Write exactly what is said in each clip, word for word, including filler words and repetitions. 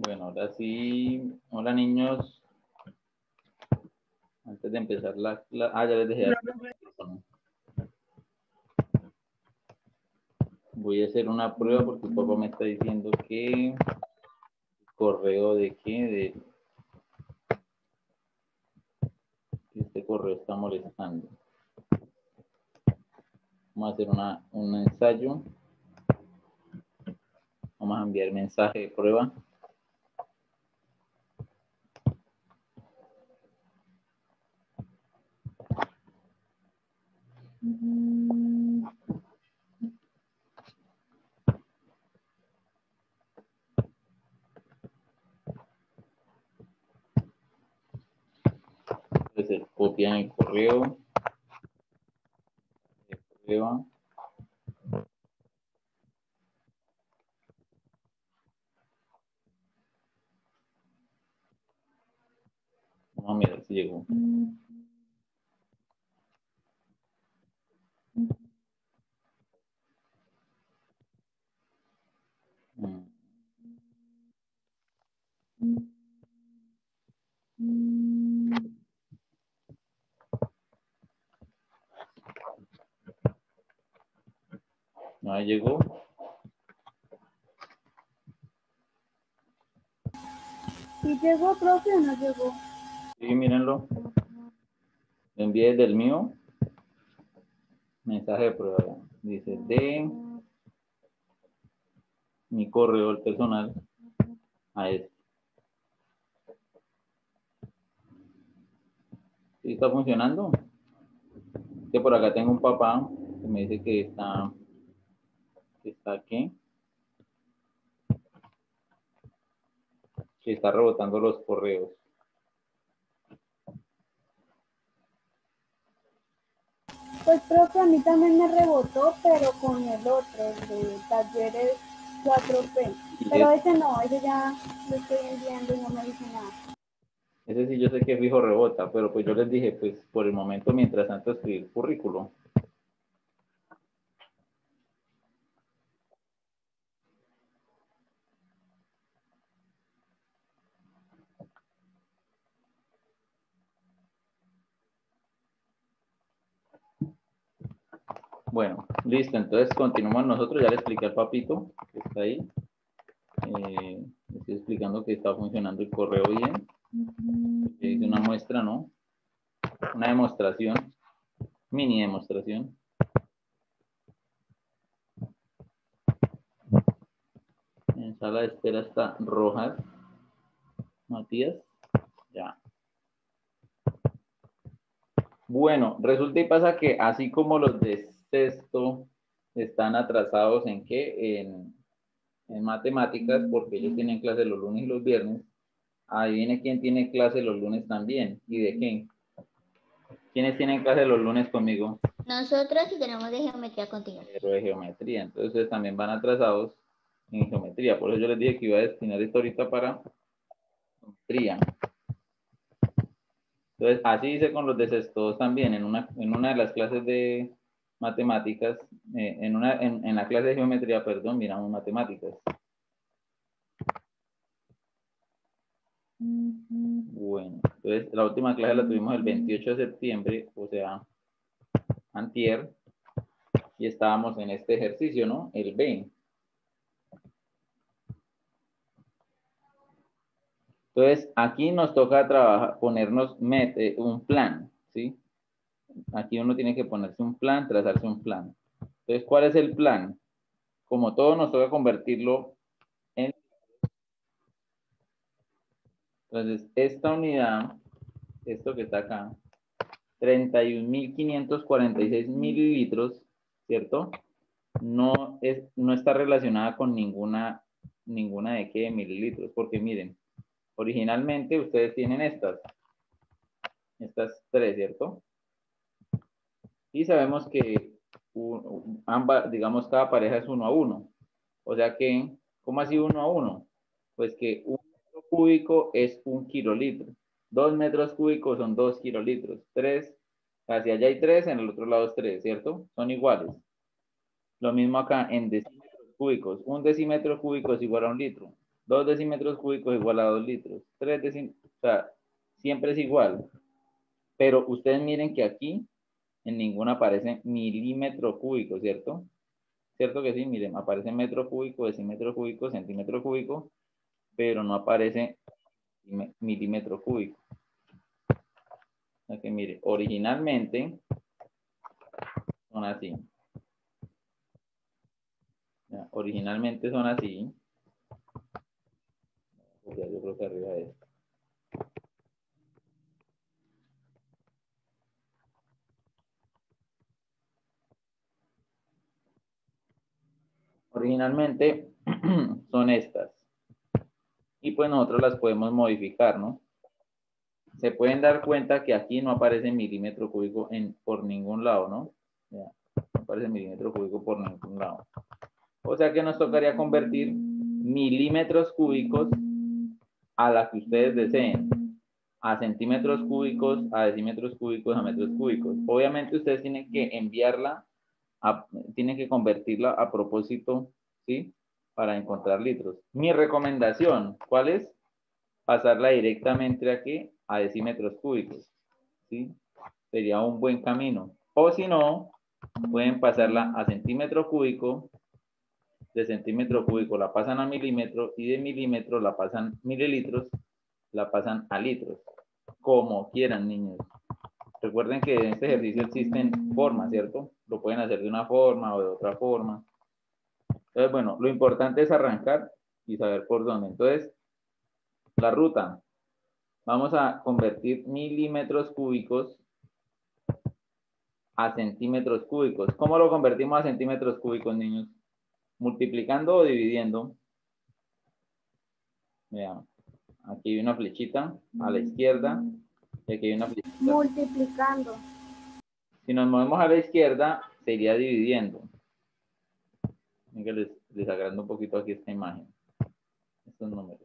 Bueno, ahora sí. Hola, niños. Antes de empezar la clase. Ah, ya les dejé. Voy a hacer una prueba porque el papá me está diciendo que correo de qué, de que este correo está molestando. Vamos a hacer una, un ensayo. Vamos a enviar mensaje de prueba. Entonces, copian el correo de prueba. Vamos a mirar si llegó. Mm. No llegó. ¿Y llegó, profe, o no llegó? Sí, mírenlo. Lo envié desde el mío. Mensaje de prueba. Dice de mi correo el personal a este. ¿Sí está funcionando? Que por acá tengo un papá que me dice que está, que está aquí, que está rebotando los correos. Pues, profe, a mí también me rebotó, pero con el otro, el de talleres cuatro P. Pero ese no, ese ya lo estoy enviando y no me dice nada. Ese sí yo sé que fijo rebota, pero pues yo les dije, pues por el momento, mientras tanto, escribir currículo. Bueno, listo, entonces continuamos nosotros, ya le expliqué al papito que está ahí. Eh, le estoy explicando que está funcionando el correo bien. Hice una muestra, ¿no? Una demostración, mini demostración. En sala de espera está Rojas. Matías, ya. Bueno, resulta y pasa que así como los de sexto están atrasados en qué, en, en matemáticas, porque ellos tienen clase los lunes y los viernes, ahí viene quien tiene clase los lunes también. ¿Y de quién? ¿Quiénes tienen clase los lunes conmigo? Nosotros sí tenemos de geometría continua. Pero de geometría, entonces ustedes también van atrasados en geometría. Por eso yo les dije que iba a destinar esto ahorita para geometría. Entonces, así hice con los de sexto también, en una, en una de las clases de matemáticas, eh, en, una, en, en la clase de geometría, perdón, miramos matemáticas. Bueno, entonces la última clase la tuvimos el veintiocho de septiembre, o sea, antier, y estábamos en este ejercicio, ¿no? El B. Entonces, aquí nos toca trabajar, ponernos mete, un plan, ¿sí? Aquí uno tiene que ponerse un plan, trazarse un plan. Entonces, ¿cuál es el plan? Como todo, nos toca convertirlo en... Entonces, esta unidad, esto que está acá, treinta y un mil quinientos cuarenta y seis mililitros, ¿cierto? No, es, no está relacionada con ninguna, ninguna de qué de mililitros, porque miren, originalmente ustedes tienen estas, estas tres, ¿cierto? Y sabemos que un, ambas, digamos, cada pareja es uno a uno. O sea que, ¿cómo así uno a uno? Pues que un metro cúbico es un kilolitro. Dos metros cúbicos son dos kilolitros. Tres, hacia allá hay tres, en el otro lado es tres, ¿cierto? Son iguales. Lo mismo acá en decímetros cúbicos. Un decímetro cúbico es igual a un litro. dos decímetros cúbicos igual a dos litros. tres decímetros, o sea, siempre es igual. Pero ustedes miren que aquí en ninguna aparece milímetro cúbico, ¿cierto? ¿Cierto que sí? Miren, aparece metro cúbico, decímetro cúbico, centímetro cúbico, pero no aparece milímetro cúbico. O sea que mire, originalmente son así. Ya, originalmente son así. Ya, yo creo que arriba de esto. Originalmente son estas. Y pues nosotros las podemos modificar, ¿no? Se pueden dar cuenta que aquí no aparece milímetro cúbico en, por ningún lado, ¿no? Ya, no aparece milímetro cúbico por ningún lado. O sea que nos tocaría convertir milímetros cúbicos a la que ustedes deseen. A centímetros cúbicos, a decímetros cúbicos, a metros cúbicos. Obviamente ustedes tienen que enviarla, a, tienen que convertirla a propósito, ¿sí? Para encontrar litros. Mi recomendación, ¿cuál es? Pasarla directamente aquí a decímetros cúbicos, ¿sí? Sería un buen camino. O si no, pueden pasarla a centímetro cúbico, de centímetro cúbico la pasan a milímetro y de milímetro la pasan mililitros, la pasan a litros. Como quieran, niños. Recuerden que en este ejercicio existen formas, ¿cierto? Lo pueden hacer de una forma o de otra forma. Entonces, bueno, lo importante es arrancar y saber por dónde. Entonces, la ruta. Vamos a convertir milímetros cúbicos a centímetros cúbicos. ¿Cómo lo convertimos a centímetros cúbicos, niños? ¿Multiplicando o dividiendo? Vean, aquí hay una flechita a la izquierda y aquí hay una flechita. Multiplicando. Si nos movemos a la izquierda, sería dividiendo. Les, les agrando un poquito aquí esta imagen. Estos números.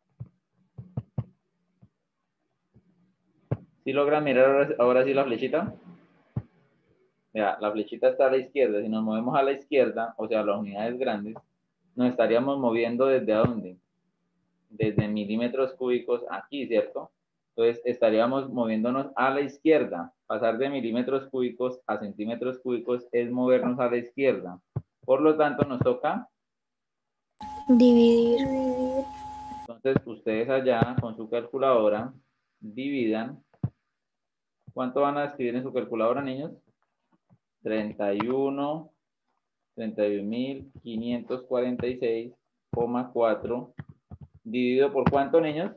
¿Sí logran mirar ahora, ahora sí la flechita? Mira, la flechita está a la izquierda. Si nos movemos a la izquierda, o sea, las unidades grandes, nos estaríamos moviendo desde dónde? Desde milímetros cúbicos aquí, ¿cierto? Entonces, estaríamos moviéndonos a la izquierda. Pasar de milímetros cúbicos a centímetros cúbicos es movernos a la izquierda. Por lo tanto, nos toca Dividir. Entonces, ustedes allá con su calculadora dividan. ¿Cuánto van a escribir en su calculadora, niños? treinta y uno, treinta y un mil quinientos cuarenta y seis coma cuatro dividido por ¿cuánto, niños?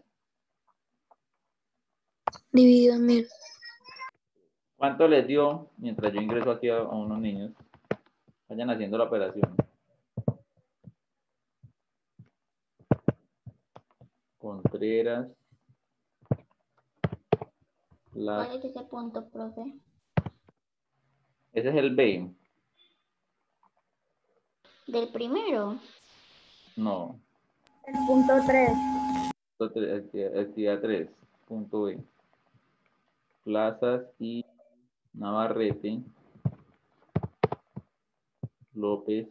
Dividido en mil. ¿Cuánto les dio? Mientras yo ingreso aquí a, a unos niños. Vayan haciendo la operación. Contreras. La... ¿Cuál es ese punto, profe? Ese es el B. ¿Del primero? No. El punto tres. Actividad tres. Punto B. Plazas y Navarrete, López,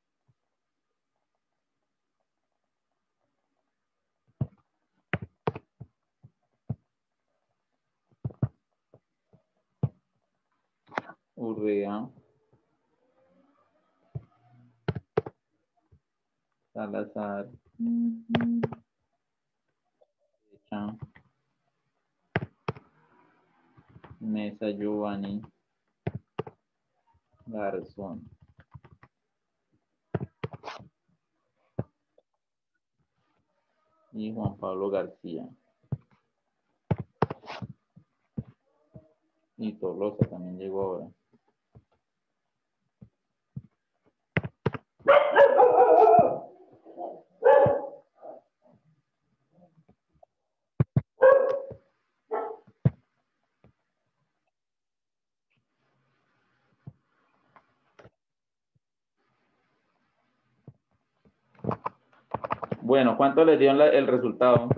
Urrea, Salazar, Mesa Giovanni, Garzón. Y Juan Pablo García. Y Tolosa también llegó ahora. Bueno, ¿cuánto les dio la, el resultado?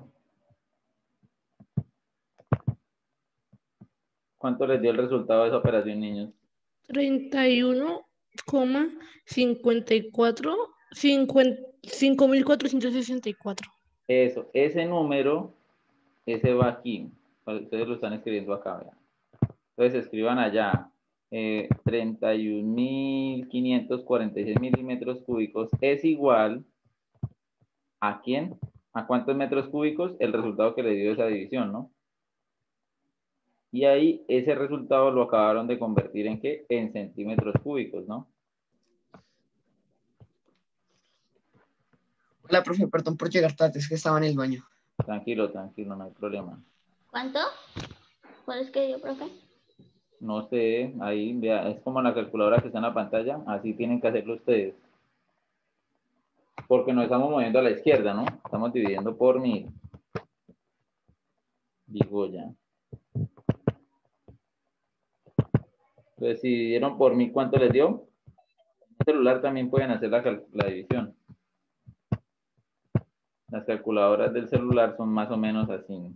¿Cuánto les dio el resultado de esa operación, niños? treinta y uno coma cincuenta y cuatro, cinco mil cuatrocientos sesenta y cuatro. Eso, ese número, ese va aquí. Ustedes lo están escribiendo acá, vean. Entonces escriban allá. Eh, treinta y un mil quinientos cuarenta y seis milímetros cúbicos es igual ¿a quién? ¿A cuántos metros cúbicos? El resultado que le dio esa división, ¿no? Y ahí ese resultado lo acabaron de convertir en ¿qué? En centímetros cúbicos, ¿no? Hola, profe, perdón por llegar tarde, es que estaba en el baño. Tranquilo, tranquilo, no hay problema. ¿Cuánto? ¿Cuál es que dio, profe? No sé, ahí, vea, es como la calculadora que está en la pantalla, así tienen que hacerlo ustedes. Porque nos estamos moviendo a la izquierda, ¿no? Estamos dividiendo por mil. Digo ya. Entonces, si dividieron por mil, ¿cuánto les dio? En el celular también pueden hacer la, la división. Las calculadoras del celular son más o menos así.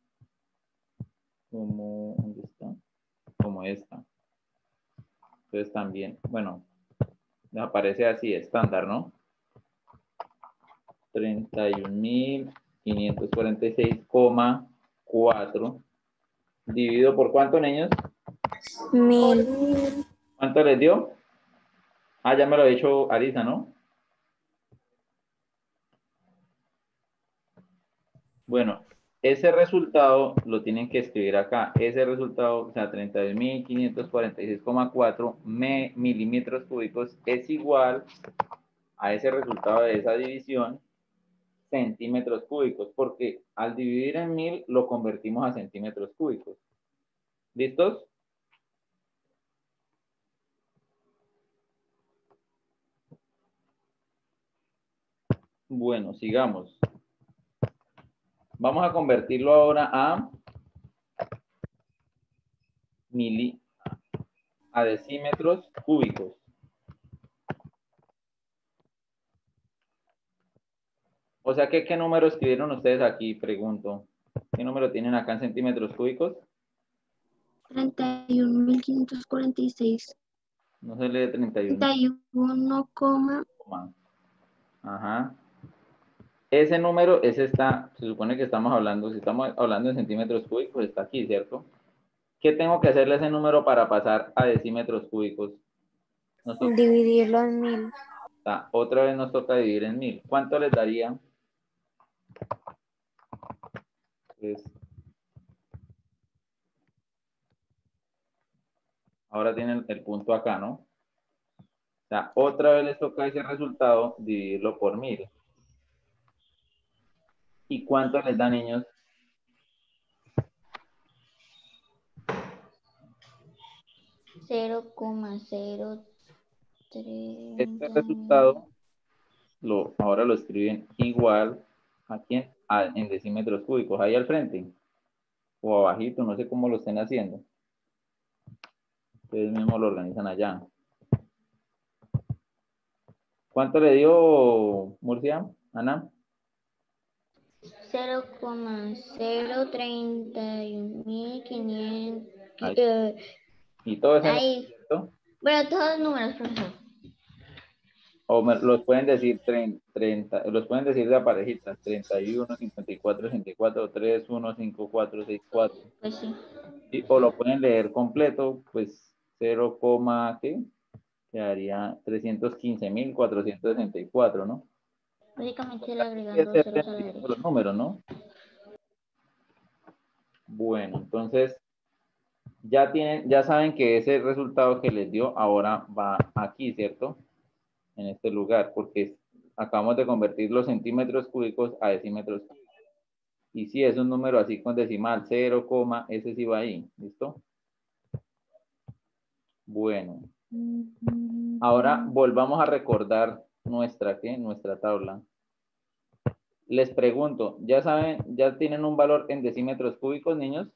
Como, ¿dónde está? Como esta. Entonces también, bueno, me aparece así, estándar, ¿no? treinta y un mil quinientos cuarenta y seis coma cuatro dividido por ¿cuánto, niños? Mil. ¿Cuánto les dio? Ah, ya me lo ha dicho Arisa, ¿no? Bueno, ese resultado lo tienen que escribir acá. Ese resultado, o sea, treinta y un mil quinientos cuarenta y seis coma cuatro milímetros cúbicos es igual a ese resultado de esa división centímetros cúbicos, porque al dividir en mil lo convertimos a centímetros cúbicos. ¿Listos? Bueno, sigamos. Vamos a convertirlo ahora a mili, a decímetros cúbicos. O sea que, ¿qué número escribieron ustedes aquí? Pregunto. ¿Qué número tienen acá en centímetros cúbicos? treinta y un mil quinientos cuarenta y seis. No se lee treinta y uno. treinta y uno, Ajá. Ese número, ese está, se supone que estamos hablando, si estamos hablando en centímetros cúbicos, está aquí, ¿cierto? ¿Qué tengo que hacerle a ese número para pasar a decímetros cúbicos? Nos toca, dividirlo en mil. ah, otra vez nos toca dividir en mil. ¿Cuánto les daría? Pues, ahora tienen el punto acá, ¿no? O sea, otra vez les toca ese resultado dividirlo por mil. ¿Y cuánto les da, niños? cero coma cero tres. Este resultado, lo, ahora lo escriben igual a quién? A, en decímetros cúbicos, ahí al frente. O abajito, no sé cómo lo estén haciendo. Ustedes mismos lo organizan allá. ¿Cuánto le dio Murcia, Ana? cero coma cero treinta y un mil quinientos. Ahí. Eh, Y todo ese ahí. número, ¿cierto? Bueno, todos los números, profesor. O me, los pueden decir treinta, los pueden decir de parejitas, treinta y uno, cincuenta y cuatro, sesenta y cuatro, tres, uno, cinco, cuatro, seis, cuatro. Pues sí. ¿Sí? O lo pueden leer completo, pues cero, ¿qué? Quedaría trescientos quince mil cuatrocientos sesenta y cuatro, ¿no? Básicamente le agregan Es dos ser ceros a la sencillo los derecha. números, ¿no? Bueno, entonces ya tienen, ya saben que ese resultado que les dio ahora va aquí, ¿cierto? En este lugar, porque acabamos de convertir los centímetros cúbicos a decímetros cúbicos. Y si es un número así con decimal, cero, ese sí va ahí, ¿listo? Bueno. Ahora volvamos a recordar nuestra, ¿qué? Nuestra tabla. Les pregunto, ¿ya saben, ya tienen un valor en decímetros cúbicos, niños?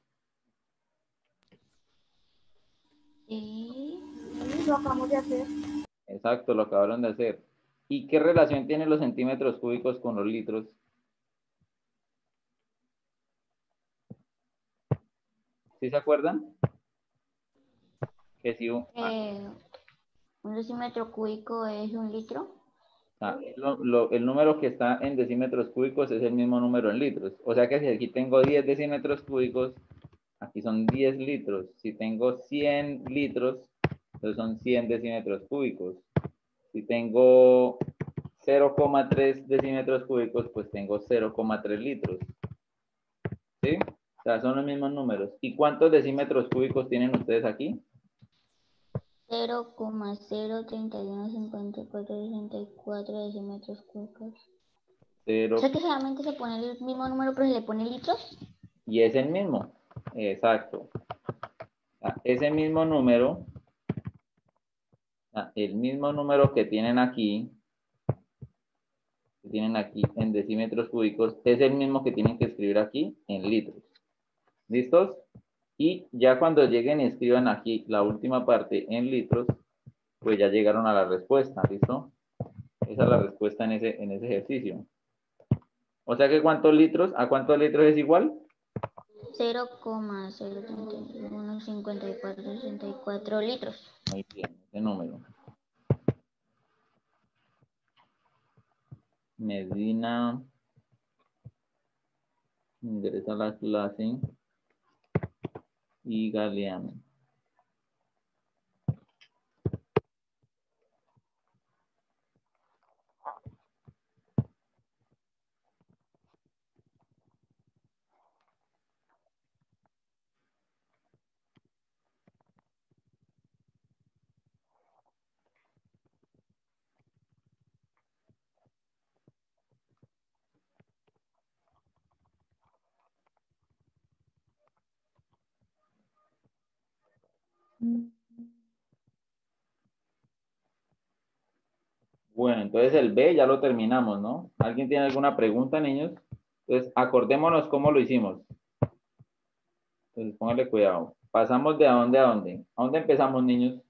Sí. Lo acabamos de hacer. Exacto, lo acabaron de hacer. ¿Y qué relación tienen los centímetros cúbicos con los litros? ¿Sí se acuerdan? Que si un, Eh, un decímetro cúbico es un litro. Ah, lo- lo- el número que está en decímetros cúbicos es el mismo número en litros. O sea que si aquí tengo diez decímetros cúbicos, aquí son diez litros. Si tengo cien litros, entonces son cien decímetros cúbicos. Si tengo cero coma tres decímetros cúbicos, pues tengo cero coma tres litros. ¿Sí? O sea, son los mismos números. ¿Y cuántos decímetros cúbicos tienen ustedes aquí? cero coma cero treinta y uno cincuenta y cuatro sesenta y cuatro decímetros cúbicos. Cero. O sea que solamente se pone el mismo número, pero se le pone litros. Y es el mismo. Exacto. Ah, ese mismo número, ah, el mismo número que tienen aquí, que tienen aquí en decímetros cúbicos, es el mismo que tienen que escribir aquí en litros. ¿Listos? Y ya cuando lleguen y escriban aquí la última parte en litros, pues ya llegaron a la respuesta, ¿listo? Esa es la respuesta en ese, en ese ejercicio. O sea que ¿cuántos litros? ¿A cuántos litros es igual? cero coma cero treinta y uno cincuenta y cuatro sesenta y cuatro litros. Muy bien, ese número. Medina ingresa a la clase y Galeano. Bueno, entonces el B ya lo terminamos, ¿no? ¿Alguien tiene alguna pregunta, niños? Entonces, acordémonos cómo lo hicimos. Entonces, póngale cuidado. Pasamos de a dónde a dónde. ¿A dónde empezamos, niños?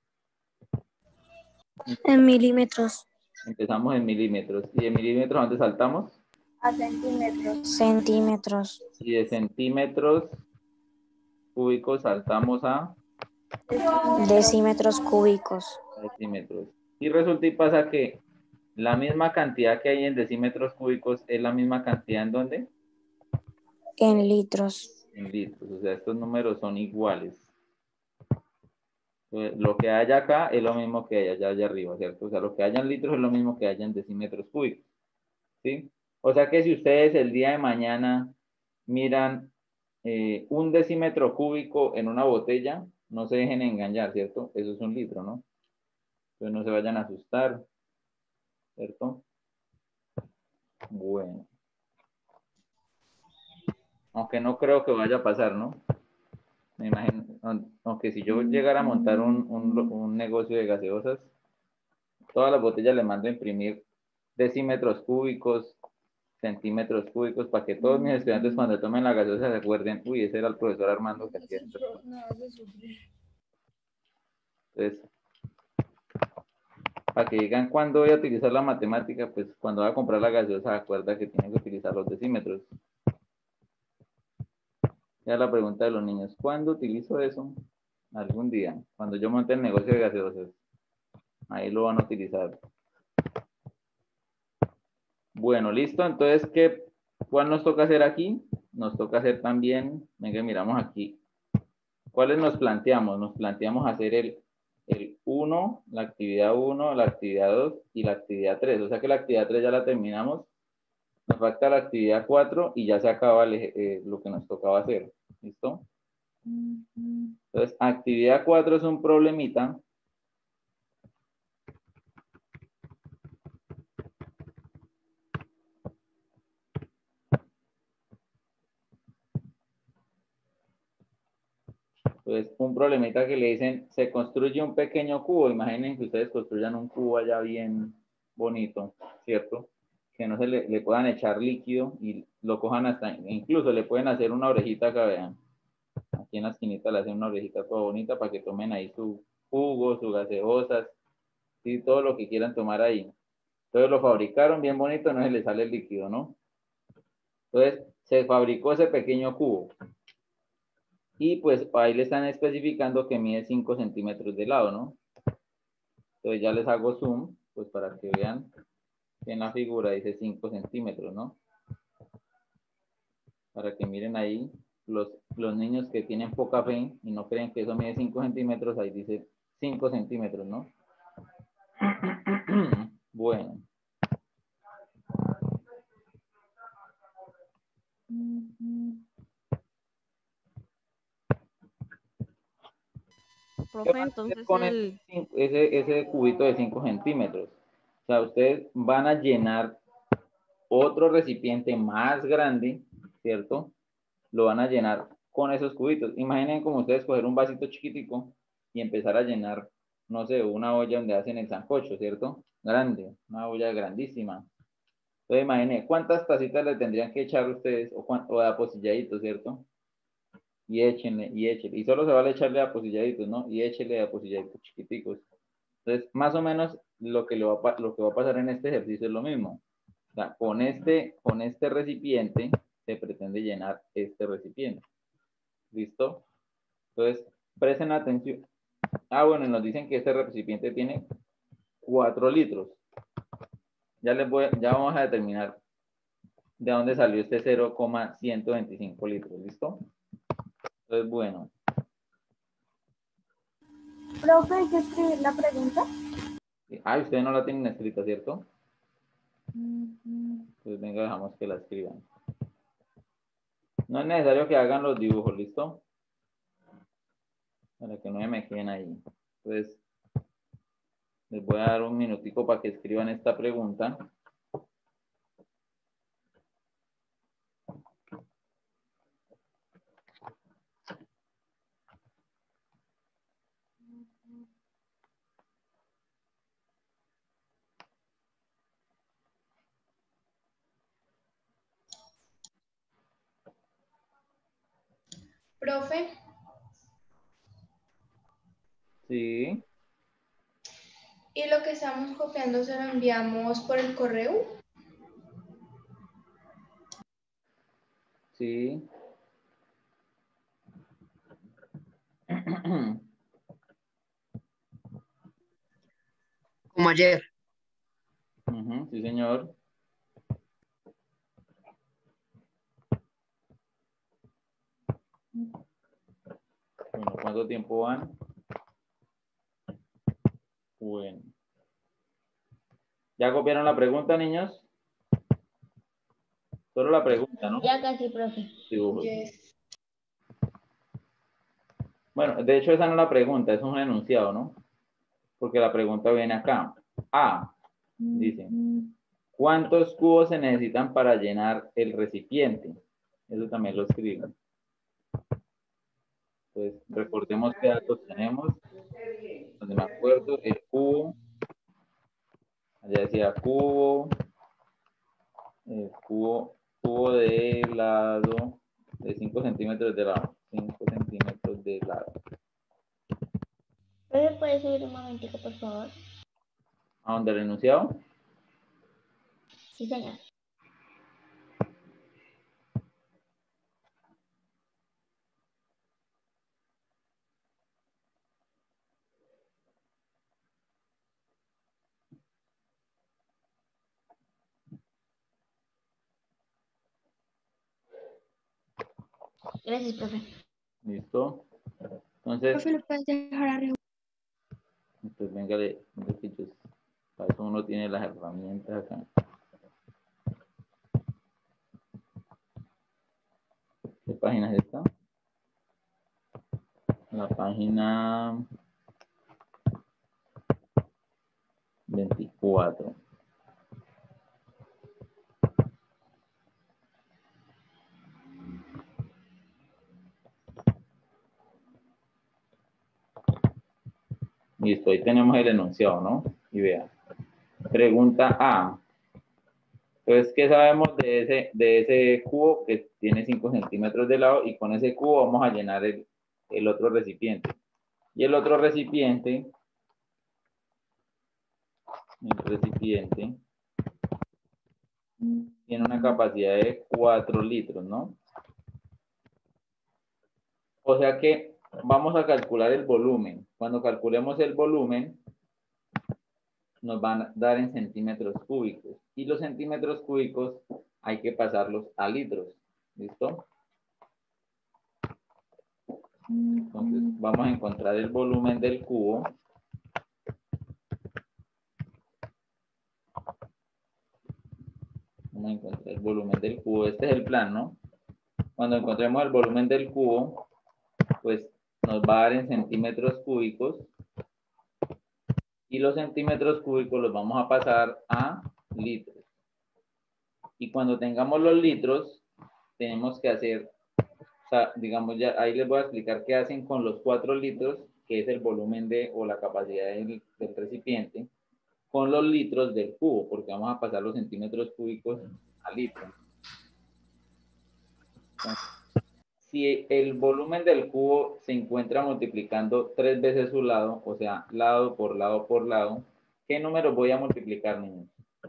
En milímetros. Empezamos en milímetros. ¿Y de milímetros a dónde saltamos? A centímetros. Centímetros. Y de centímetros cúbicos saltamos a Decímetros cúbicos. decímetros. Y resulta y pasa que la misma cantidad que hay en decímetros cúbicos es la misma cantidad en ¿dónde? En litros. En litros. O sea, estos números son iguales. Entonces, lo que haya acá es lo mismo que hay allá, allá arriba, ¿cierto? O sea, lo que haya en litros es lo mismo que haya en decímetros cúbicos. ¿Sí? O sea que si ustedes el día de mañana miran eh, un decímetro cúbico en una botella, no se dejen engañar, ¿cierto? Eso es un litro, ¿no? Entonces no se vayan a asustar, ¿cierto? Bueno. Aunque no creo que vaya a pasar, ¿no? Me imagino, aunque si yo llegara a montar un, un, un negocio de gaseosas, todas las botellas le mando a imprimir decímetros cúbicos, centímetros cúbicos, para que todos mis estudiantes cuando tomen la gaseosa se acuerden, uy, ese era el profesor Armando que hacía esto. Entonces, para que digan cuándo voy a utilizar la matemática, pues cuando va a comprar la gaseosa, acuerda que tienen que utilizar los decímetros. Ya la pregunta de los niños, ¿cuándo utilizo eso? Algún día, cuando yo monte el negocio de gaseosas. Ahí lo van a utilizar. Bueno, listo. Entonces, ¿qué, ¿cuál nos toca hacer aquí? Nos toca hacer también, venga, miramos aquí. ¿Cuáles nos planteamos? Nos planteamos hacer el, el uno, la actividad uno, la actividad dos y la actividad tres. O sea que la actividad tres ya la terminamos. Nos falta la actividad cuatro y ya se acaba el, eh, lo que nos tocaba hacer. ¿Listo? Entonces, actividad cuatro es un problemita. Entonces, un problemita que le dicen, se construye un pequeño cubo. Imaginen que ustedes construyan un cubo allá bien bonito, ¿cierto? Que no se le, le puedan echar líquido y lo cojan hasta, incluso le pueden hacer una orejita acá, vean. Aquí en la esquinita le hacen una orejita toda bonita para que tomen ahí su jugo, sus gaseosas, y todo lo que quieran tomar ahí. Entonces lo fabricaron bien bonito, no se le sale el líquido, ¿no? Entonces se fabricó ese pequeño cubo. Y pues ahí le están especificando que mide cinco centímetros de lado, ¿no? Entonces ya les hago zoom, pues para que vean En la figura dice cinco centímetros, ¿no? Para que miren ahí, los, los niños que tienen poca fe y no creen que eso mide cinco centímetros, ahí dice cinco centímetros, ¿no? Bueno. ¿Qué Profe, van a hacer entonces con el... ese, ese, ese cubito de cinco centímetros? O sea, ustedes van a llenar otro recipiente más grande, ¿cierto? Lo van a llenar con esos cubitos. Imaginen como ustedes coger un vasito chiquitico y empezar a llenar, no sé, una olla donde hacen el sancocho, ¿cierto? Grande, una olla grandísima. Entonces imaginen cuántas tacitas le tendrían que echar ustedes o, o de aposilladitos, ¿cierto? Y échenle, y échenle. Y solo se vale echarle a aposilladitos, ¿no? Y échenle a aposilladitos chiquiticos. Entonces, más o menos lo que, lo, va, lo que va a pasar en este ejercicio es lo mismo. O sea, con este, con este recipiente se pretende llenar este recipiente. ¿Listo? Entonces, presten atención. Ah, bueno, nos dicen que este recipiente tiene cuatro litros. Ya, les voy, ya vamos a determinar de dónde salió este cero coma ciento veinticinco litros. ¿Listo? Entonces, bueno. Profe, ¿hay que escribir la pregunta? Ah, ustedes no la tienen escrita, ¿cierto? Pues venga, dejamos que la escriban. No es necesario que hagan los dibujos, ¿listo? Para que no me queden ahí. Entonces, les voy a dar un minutico para que escriban esta pregunta. Profe, Sí, ¿y lo que estamos copiando se lo enviamos por el correo? sí. Como ayer. Uh-huh, sí, señor. Bueno, ¿cuánto tiempo van? Bueno. ¿Ya copiaron la pregunta, niños? Solo la pregunta, ¿no? Ya casi, profe. Dibujos. Yes. Bueno, de hecho esa no es la pregunta, es un enunciado, ¿no? Porque la pregunta viene acá. A, dice, ¿cuántos cubos se necesitan para llenar el recipiente? Eso también lo escriben. Pues recordemos qué datos tenemos. Donde me acuerdo, el cubo. Allá decía cubo. El cubo, cubo de lado, de cinco centímetros de lado. cinco centímetros de lado. Profe, ¿puede subir un momentico, por favor? ¿A dónde el enunciado? Sí, señor. Gracias, profe. ¿Listo? Entonces, Profe, ¿lo puedes dejar arriba? pues venga, para eso uno tiene las herramientas acá. ¿Qué página es esta? La página veinticuatro. Listo, ahí tenemos el enunciado, ¿no? Y vea. Pregunta A. Entonces, ¿qué sabemos de ese, de ese cubo que tiene cinco centímetros de lado? Y con ese cubo vamos a llenar el, el otro recipiente. Y el otro recipiente, el recipiente, tiene una capacidad de cuatro litros, ¿no? O sea que vamos a calcular el volumen. Cuando calculemos el volumen, nos van a dar en centímetros cúbicos. Y los centímetros cúbicos hay que pasarlos a litros. ¿Listo? Entonces vamos a encontrar el volumen del cubo. Vamos a encontrar el volumen del cubo. Este es el plan, ¿no? Cuando encontremos el volumen del cubo, pues nos va a dar en centímetros cúbicos. Y los centímetros cúbicos los vamos a pasar a litros. Y cuando tengamos los litros, tenemos que hacer, o sea, digamos, ya ahí les voy a explicar qué hacen con los cuatro litros, que es el volumen de, o la capacidad del, del recipiente, con los litros del cubo, porque vamos a pasar los centímetros cúbicos a litros. Entonces, si el volumen del cubo se encuentra multiplicando tres veces su lado, o sea, lado por lado por lado, ¿qué número voy a multiplicar, niños?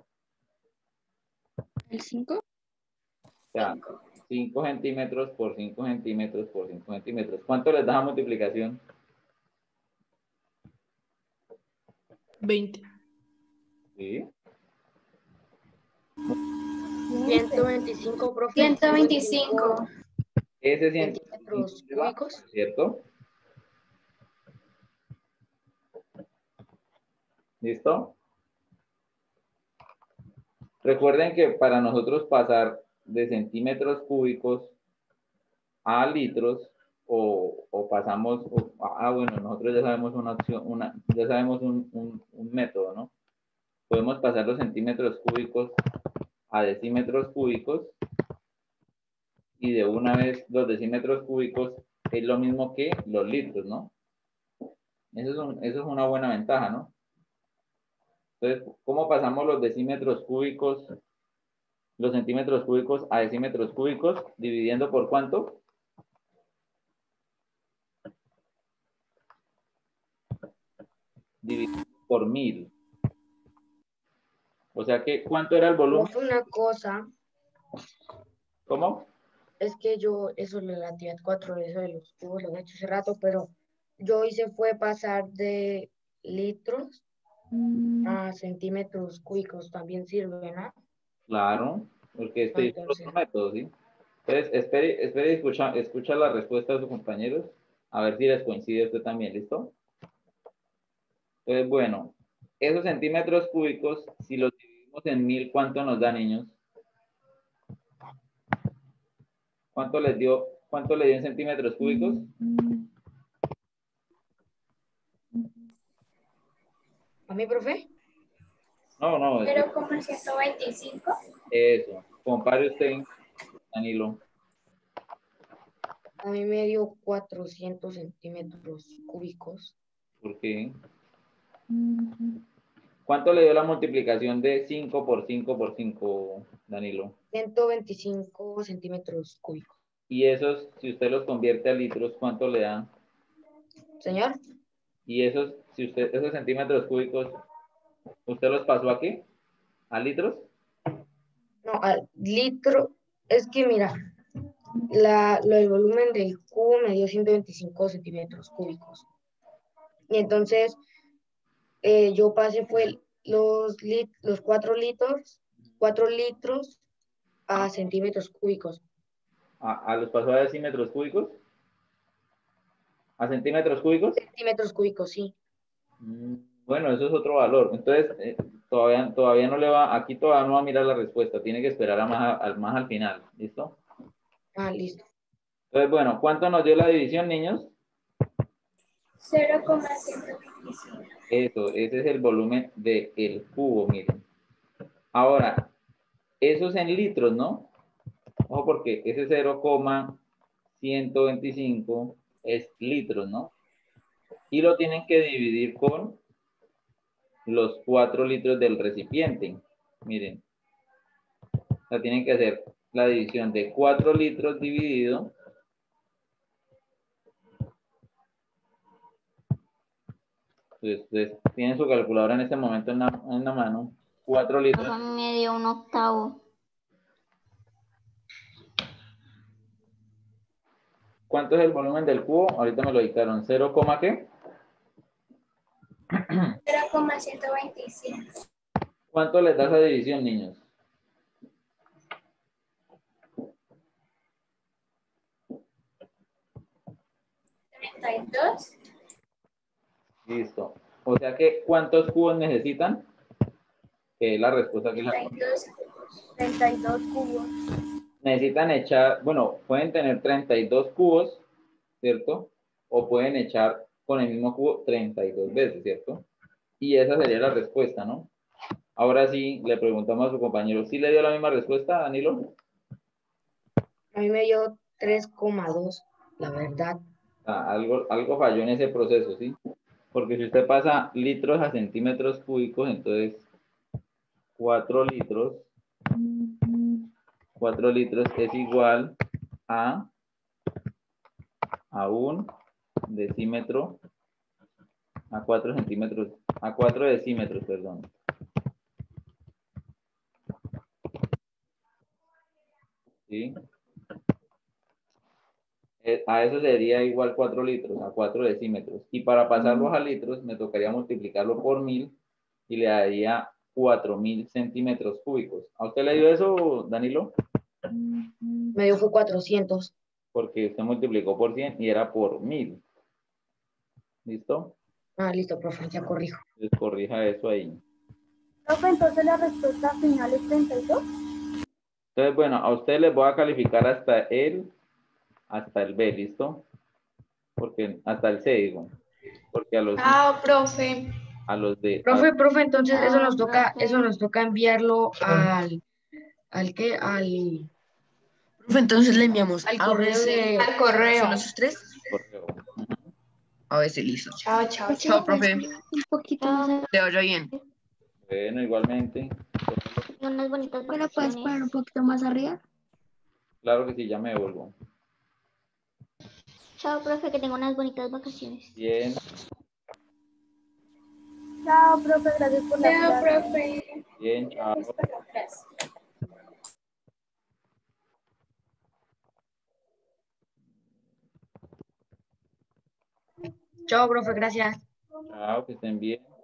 ¿El cinco? O sea, cinco centímetros por cinco centímetros por cinco centímetros. ¿Cuánto les da la multiplicación? veinte. ¿Sí? ciento veinticinco, profe. ciento veinticinco. Ese centímetros cúbicos. ¿Cierto? ¿Listo? Recuerden que para nosotros pasar de centímetros cúbicos a litros, o, o pasamos, o, ah, bueno, nosotros ya sabemos una opción, una, ya sabemos un, un, un método, ¿no? Podemos pasar los centímetros cúbicos a decímetros cúbicos, y de una vez los decímetros cúbicos es lo mismo que los litros, ¿no? Eso es, un, eso es una buena ventaja, ¿no? Entonces, ¿cómo pasamos los decímetros cúbicos, los centímetros cúbicos a decímetros cúbicos? Dividiendo por ¿cuánto? Dividido por mil. O sea que, ¿cuánto era el volumen? Profe, una cosa, ¿Cómo? es que yo, eso de la actividad cuatro, eso de los cubos lo he hecho hace rato, pero yo hice fue pasar de litros a centímetros cúbicos, también sirve, ¿no? Claro, porque este es Entonces, otro método, ¿sí? Entonces, espere, espere y escucha, escucha la respuesta de sus compañeros, a ver si les coincide usted también, ¿listo? Entonces, bueno, esos centímetros cúbicos, si los dividimos en mil, ¿cuánto nos da, niños? ¿Cuánto les dio, cuánto le dio en centímetros cúbicos? ¿a mí, profe? No, no, es- cero coma ciento veinticinco. eso. Compare usted, Danilo. A mí me dio cuatrocientos centímetros cúbicos. ¿Por qué? ¿Cuánto le dio la multiplicación de cinco por cinco por cinco, Danilo? ciento veinticinco centímetros cúbicos. Y esos, si usted los convierte a litros, ¿cuánto le dan? Señor, Y esos, si usted, esos centímetros cúbicos, ¿usted los pasó a qué? ¿A litros? no, al litro, es que mira, la, lo, el volumen del cubo me dio ciento veinticinco centímetros cúbicos. Y entonces eh, yo pasé fue los, lit, los cuatro litros, cuatro litros a centímetros cúbicos. ¿A, a los pasó a decímetros cúbicos? ¿A centímetros cúbicos? Centímetros cúbicos, sí. Mm, Bueno, eso es otro valor. Entonces, eh, todavía, todavía no le va, aquí todavía no va a mirar la respuesta. Tiene que esperar a más, a- al, más al final. ¿Listo? Ah, listo. Entonces, bueno, ¿cuánto nos dio la división, niños? cero coma ciento veinticinco. Eso, ese es el volumen del cubo, miren. Ahora, eso es en litros, ¿no? Ojo, porque ese cero coma ciento veinticinco es litros, ¿no? Y lo tienen que dividir con los cuatro litros del recipiente. Miren. O sea, tienen que hacer la división de cuatro litros dividido. Entonces, ustedes tienen su calculadora en este momento en la, en la mano. cuatro litros. A mí me dio un octavo. ¿Cuánto es el volumen del cubo? Ahorita me lo dictaron. ¿cero, qué? cero coma ciento veinticinco. ¿Cuánto les da esa división, niños? treinta y dos. Listo. O sea que, ¿cuántos cubos necesitan? Que es la respuesta que la... treinta y dos. treinta y dos cubos. Necesitan echar, bueno, pueden tener treinta y dos cubos, ¿cierto? O pueden echar con el mismo cubo treinta y dos veces, ¿cierto? Y esa sería la respuesta, ¿no? Ahora sí, le preguntamos a su compañero, ¿sí le dio la misma respuesta, Danilo? A mí me dio tres coma dos, la verdad. Ah, algo, algo falló en ese proceso, ¿sí? Porque si usted pasa litros a centímetros cúbicos, entonces cuatro litros, cuatro litros es igual a, a un decímetro, a cuatro centímetros, a cuatro decímetros, perdón. ¿Sí? Eh, A eso sería igual cuatro litros, a cuatro decímetros. Y para pasarlos a litros, me tocaría multiplicarlo por mil y le daría cuatro mil centímetros cúbicos. ¿A usted le dio eso, Danilo? Me dio fue cuatrocientos. Porque usted multiplicó por cien y era por mil. ¿Listo? Ah, listo, profe, ya corrijo. Entonces corrija eso ahí. Profe, entonces la respuesta final es treinta y dos. Entonces, bueno, a usted les voy a calificar hasta el, hasta el B, ¿listo? Porque hasta el C, digo. Porque a los, Chao, profe. a los de... Profe, a- profe, entonces eso Ah, nos toca, profe. eso nos toca enviarlo al, ¿al qué? Al, Profe, entonces le enviamos al A, B, correo C. de, Al correo. ¿Son esos tres? correo. A, B, C, listo. Chao, chao, Chao, profe. Un poquito más arriba. Te vaya bien. Bueno, igualmente. Unas bonitas ¿Me lo puedes vacaciones. poner un poquito más arriba? Claro que sí, ya me devuelvo. Chao, profe, que tenga unas bonitas vacaciones. Bien. Chao, profe, gracias por la Chao, clase. profe. Bien, chao. Gracias por la clase. chao, profe, gracias. Chao, que estén bien.